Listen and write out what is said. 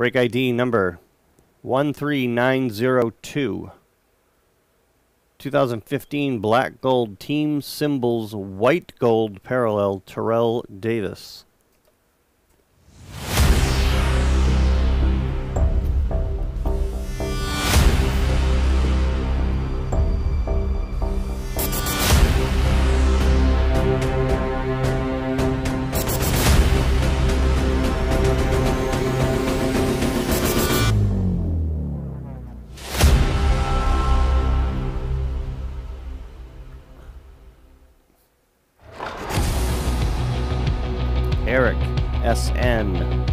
Break ID number 13902. 2015 black gold team symbols white gold parallel Terrell Davis. Eric SN.